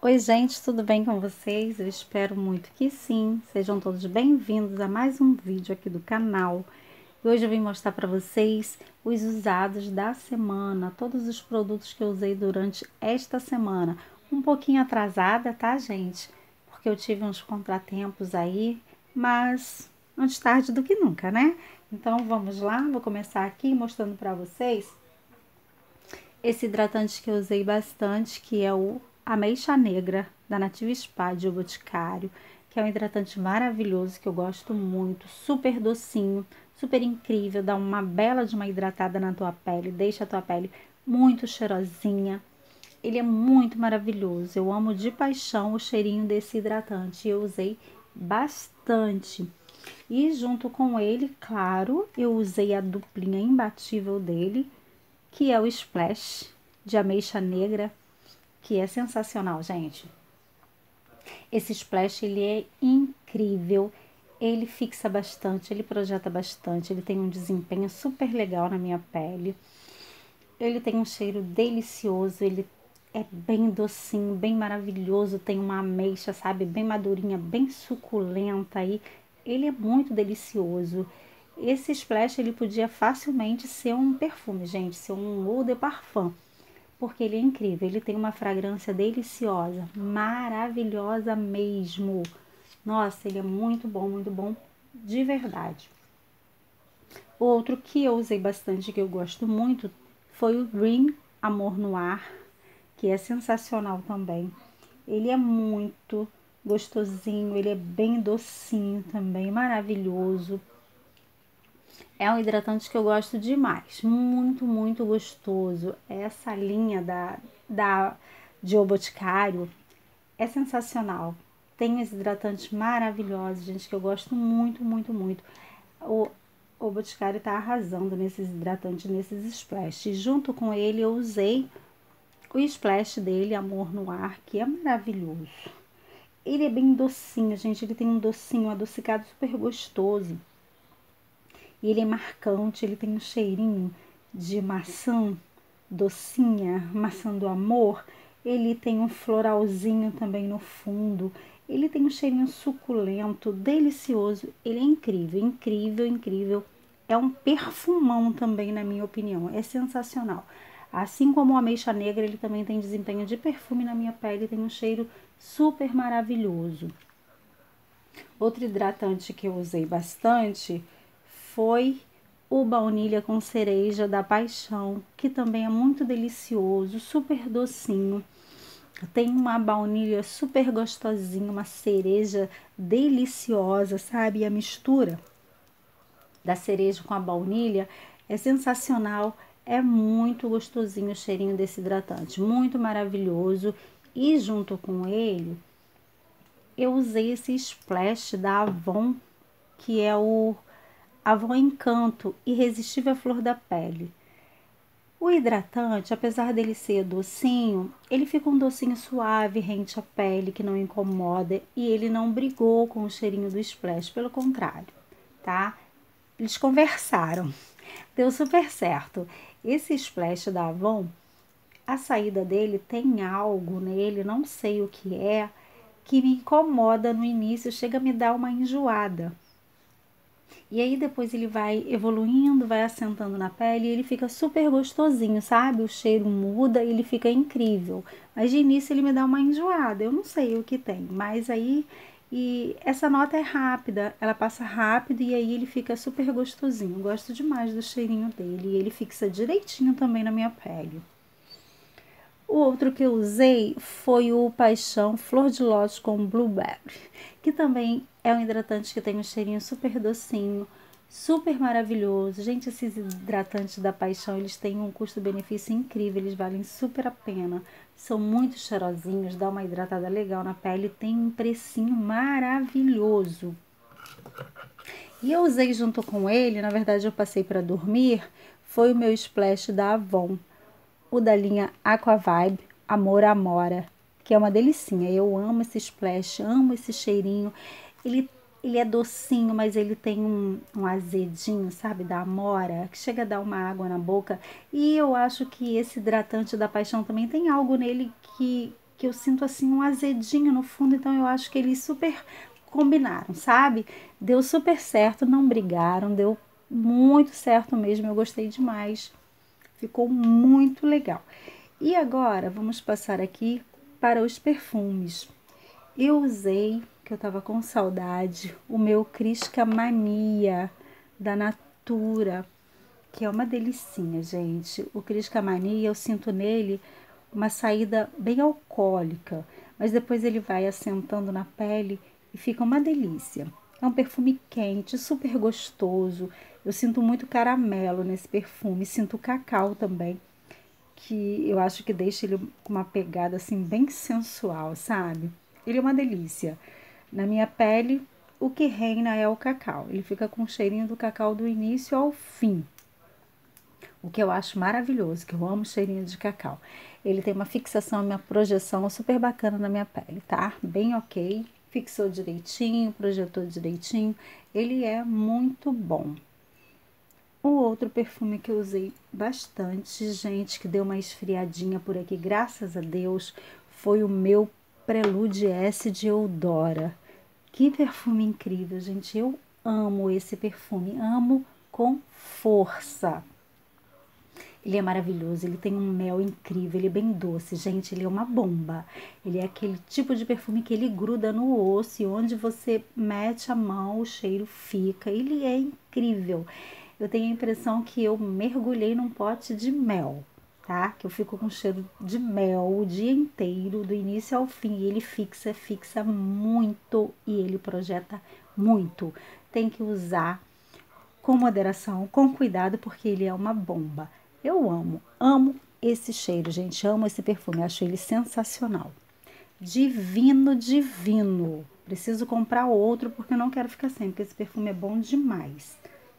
Oi, gente, tudo bem com vocês? Eu espero muito que sim. Sejam todos bem-vindos a mais um vídeo aqui do canal. E hoje eu vim mostrar para vocês os usados da semana, todos os produtos que eu usei durante esta semana. Um pouquinho atrasada, tá, gente? Porque eu tive uns contratempos aí, mas antes tarde do que nunca, né? Então vamos lá, vou começar aqui mostrando para vocês esse hidratante que eu usei bastante, que é o Ameixa Negra, da Nativa Spa de Boticário, que é um hidratante maravilhoso, que eu gosto muito, super docinho, super incrível, dá uma bela de uma hidratada na tua pele, deixa a tua pele muito cheirosinha. Ele é muito maravilhoso, eu amo de paixão o cheirinho desse hidratante, eu usei bastante. E junto com ele, claro, eu usei a duplinha imbatível dele, que é o Splash de ameixa negra, que é sensacional, gente. Esse Splash, ele é incrível, ele fixa bastante, ele projeta bastante, ele tem um desempenho super legal na minha pele. Ele tem um cheiro delicioso, ele é bem docinho, bem maravilhoso, tem uma ameixa, sabe, bem madurinha, bem suculenta aí. Ele é muito delicioso. Esse splash ele podia facilmente ser um perfume, gente, ser um eau de parfum, porque ele é incrível. Ele tem uma fragrância deliciosa, maravilhosa mesmo. Nossa, ele é muito bom de verdade. Outro que eu usei bastante, que eu gosto muito, foi o Green Amor Noir, que é sensacional também. Ele é muito gostosinho, ele é bem docinho também, maravilhoso. É um hidratante que eu gosto demais, muito gostoso. Essa linha de O Boticário é sensacional. Tem uns hidratantes maravilhosos, gente, que eu gosto muito. O, o Boticário tá arrasando nesses hidratantes, nesses splashes. Junto com ele eu usei o splash dele, Amor no Ar, que é maravilhoso. Ele é bem docinho, gente, ele tem um docinho adocicado super gostoso. E ele é marcante, ele tem um cheirinho de maçã docinha, maçã do amor. Ele tem um floralzinho também no fundo. Ele tem um cheirinho suculento, delicioso. Ele é incrível. É um perfumão também, na minha opinião. É sensacional. Assim como o ameixa negra, ele também tem desempenho de perfume na minha pele. Tem um cheiro super maravilhoso. Outro hidratante que eu usei bastante foi o baunilha com cereja da Paixão, que também é muito delicioso, super docinho. Tem uma baunilha super gostosinha, uma cereja deliciosa, sabe? E a mistura da cereja com a baunilha é sensacional, é muito gostosinho o cheirinho desse hidratante, muito maravilhoso. E junto com ele, eu usei esse splash da Avon, que é o Avon Encanto Irresistível à Flor da Pele. O hidratante, apesar dele ser docinho, ele fica um docinho suave, rente à pele, que não incomoda, e ele não brigou com o cheirinho do splash, pelo contrário, tá? Eles conversaram, deu super certo. Esse splash da Avon, a saída dele tem algo nele, não sei o que me incomoda no início, chega a me dar uma enjoada. E aí depois ele vai evoluindo, vai assentando na pele e ele fica super gostosinho, sabe? O cheiro muda e ele fica incrível. Mas de início ele me dá uma enjoada, eu não sei o que tem, mas aí e essa nota é rápida, ela passa rápido e aí ele fica super gostosinho. Eu gosto demais do cheirinho dele e ele fixa direitinho também na minha pele. O outro que eu usei foi o Paixão Flor de Lótus com Blueberry, que também é um hidratante que tem um cheirinho super docinho, super maravilhoso. Gente, esses hidratantes da Paixão, eles têm um custo-benefício incrível, eles valem super a pena. São muito cheirosinhos, dá uma hidratada legal na pele, tem um precinho maravilhoso. E eu usei junto com ele, na verdade eu passei para dormir, foi o meu splash da Avon, o da linha Aqua Vibe Amor Amora, que é uma delicinha. Eu amo esse splash, amo esse cheirinho. Ele, ele é docinho, mas ele tem um azedinho, sabe, da amora, que chega a dar uma água na boca. E eu acho que esse hidratante da Paixão também tem algo nele que que eu sinto assim um azedinho no fundo, então eu acho que eles super combinaram, sabe? Deu super certo, não brigaram, deu muito certo mesmo, eu gostei demais. Ficou muito legal. E agora vamos passar aqui para os perfumes. Eu usei, que eu tava com saudade, o meu Crisca Mania da Natura, que é uma delicinha, gente. O Crisca Mania, eu sinto nele uma saída bem alcoólica, mas depois ele vai assentando na pele e fica uma delícia. É um perfume quente, super gostoso. Eu sinto muito caramelo nesse perfume, sinto cacau também, que eu acho que deixa ele com uma pegada assim bem sensual, sabe? Ele é uma delícia. Na minha pele, o que reina é o cacau. Ele fica com o cheirinho do cacau do início ao fim. O que eu acho maravilhoso, que eu amo cheirinho de cacau. Ele tem uma fixação, uma projeção super bacana na minha pele, tá? Bem ok. Fixou direitinho, projetou direitinho. Ele é muito bom. O outro perfume que eu usei bastante, gente, que deu uma esfriadinha por aqui, graças a Deus, foi o meu Prelude S de Eudora. Que perfume incrível, gente. Eu amo esse perfume, amo com força. Ele é maravilhoso, ele tem um mel incrível, ele é bem doce, gente, ele é uma bomba. Ele é aquele tipo de perfume que ele gruda no osso e onde você mete a mão, o cheiro fica. Ele é incrível. Eu tenho a impressão que eu mergulhei num pote de mel, tá? Que eu fico com cheiro de mel o dia inteiro, do início ao fim. E ele fixa muito e ele projeta muito. Tem que usar com moderação, com cuidado, porque ele é uma bomba. Eu amo esse cheiro, gente, amo esse perfume, acho ele sensacional. Divino, divino. Preciso comprar outro porque eu não quero ficar sem, porque esse perfume é bom demais.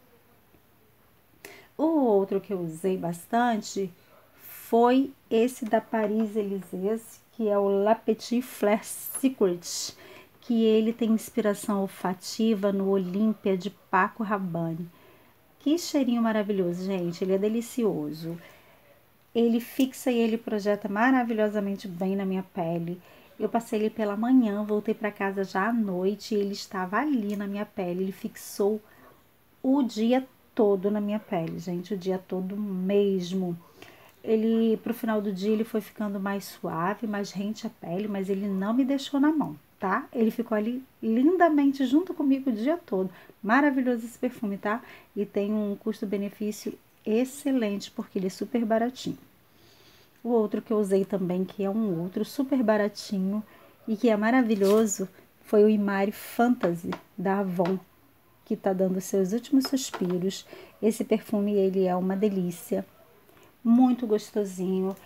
O outro que eu usei bastante foi esse da Paris Élysées, que é o La Petite Fleur Secret, que ele tem inspiração olfativa no Olímpia de Paco Rabanne. Que cheirinho maravilhoso, gente. Ele é delicioso. Ele fixa e ele projeta maravilhosamente bem na minha pele. Eu passei ele pela manhã, voltei para casa já à noite e ele estava ali na minha pele. Ele fixou o dia todo na minha pele, gente. O dia todo mesmo. Ele, pro final do dia, ele foi ficando mais suave, mais rente à pele, mas ele não me deixou na mão, tá? Ele ficou ali lindamente junto comigo o dia todo. Maravilhoso esse perfume, tá? E tem um custo-benefício excelente, porque ele é super baratinho. O outro que eu usei também, que é um outro super baratinho e que é maravilhoso, foi o Imari Fantasy, da Avon, que tá dando seus últimos suspiros. Esse perfume, ele é uma delícia. Muito gostosinho,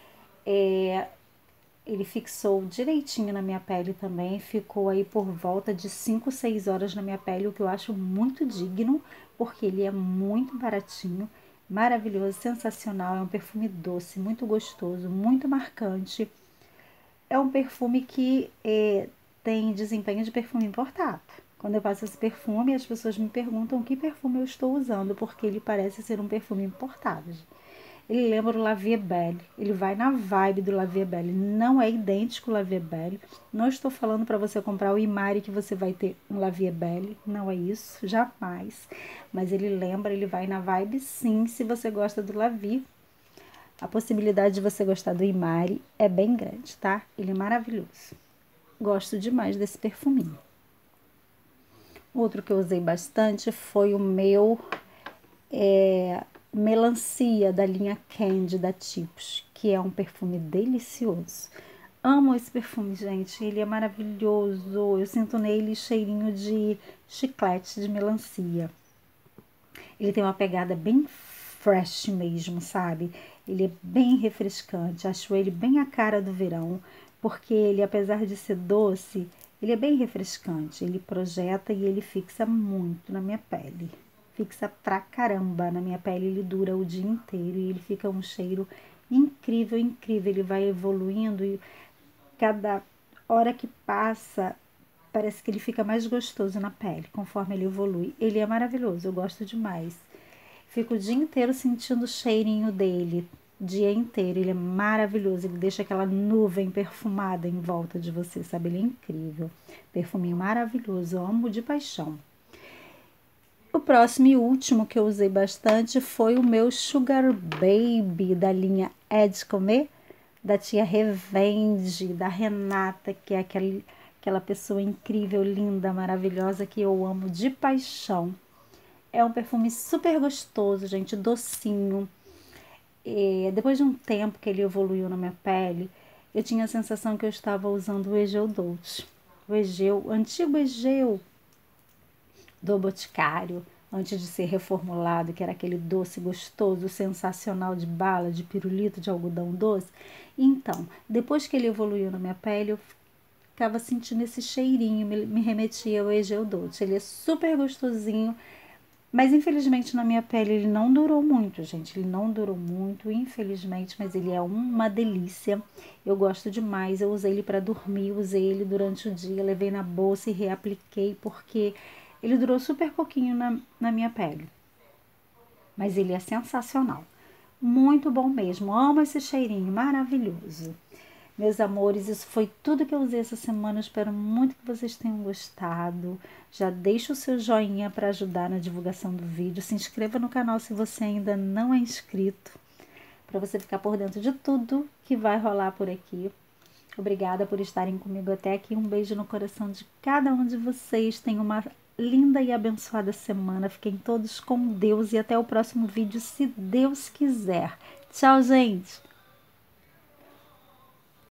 ele fixou direitinho na minha pele também, ficou aí por volta de 5, 6 horas na minha pele, o que eu acho muito digno, porque ele é muito baratinho, maravilhoso, sensacional, é um perfume doce, muito gostoso, muito marcante, é um perfume que tem desempenho de perfume importado. Quando eu passo esse perfume, as pessoas me perguntam que perfume eu estou usando, porque ele parece ser um perfume importado. Ele lembra o La Vie Belle, ele vai na vibe do La Vie Belle, não é idêntico ao La Vie Belle. Não estou falando para você comprar o Imari que você vai ter um La Vie Belle, não é isso, jamais. Mas ele lembra, ele vai na vibe sim, se você gosta do La Vie. A possibilidade de você gostar do Imari é bem grande, tá? Ele é maravilhoso. Gosto demais desse perfuminho. Outro que eu usei bastante foi o meu Melancia, da linha Candy, da Tipos, que é um perfume delicioso. Amo esse perfume, gente, ele é maravilhoso. Eu sinto nele cheirinho de chiclete de melancia. Ele tem uma pegada bem fresh mesmo, sabe? Ele é bem refrescante, acho ele bem a cara do verão, porque ele, apesar de ser doce, ele é bem refrescante. Ele projeta e ele fixa muito na minha pele. Fixa pra caramba na minha pele, ele dura o dia inteiro e ele fica um cheiro incrível, incrível. Ele vai evoluindo e cada hora que passa, parece que ele fica mais gostoso na pele, conforme ele evolui. Ele é maravilhoso, eu gosto demais. Fico o dia inteiro sentindo o cheirinho dele. o dia inteiro. Ele é maravilhoso, ele deixa aquela nuvem perfumada em volta de você, sabe? Ele é incrível. Perfuminho maravilhoso, eu amo de paixão. O próximo e último que eu usei bastante foi o meu Sugar Baby da linha É de Comer, da tia Revende, da Renata, que é aquela pessoa incrível, linda, maravilhosa, que eu amo de paixão. É um perfume super gostoso, gente, docinho. Depois de um tempo que ele evoluiu na minha pele, eu tinha a sensação que eu estava usando o Egeu Dolce. O antigo Egeu do Boticário, antes de ser reformulado, que era aquele doce gostoso, sensacional de bala, de pirulito, de algodão doce. Então, depois que ele evoluiu na minha pele, eu ficava sentindo esse cheirinho, me remetia ao Egeu Dolce. Ele é super gostosinho, mas infelizmente na minha pele ele não durou muito, gente. Ele não durou muito, infelizmente, mas ele é uma delícia. Eu gosto demais. Eu usei ele para dormir, usei ele durante o dia, levei na bolsa e reapliquei porque ele durou super pouquinho na minha pele. Mas ele é sensacional. Muito bom mesmo. Amo esse cheirinho, maravilhoso. Meus amores, isso foi tudo que eu usei essa semana. Eu espero muito que vocês tenham gostado. Já deixa o seu joinha para ajudar na divulgação do vídeo. Se inscreva no canal se você ainda não é inscrito, para você ficar por dentro de tudo que vai rolar por aqui. Obrigada por estarem comigo até aqui. Um beijo no coração de cada um de vocês. Tenham uma linda e abençoada semana. Fiquem todos com Deus e até o próximo vídeo, se Deus quiser. Tchau, gente!